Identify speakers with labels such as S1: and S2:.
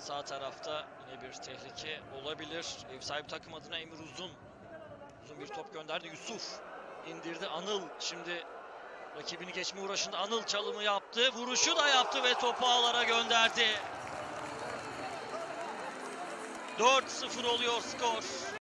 S1: Sağ tarafta yine bir tehlike olabilir. Ev sahibi takım adına Emir Uzun. Uzun bir top gönderdi. Yusuf indirdi. Anıl şimdi rakibini geçme uğraşında. Anıl çalımı yaptı. Vuruşu da yaptı ve topu ağlara gönderdi. 4-0 oluyor skor.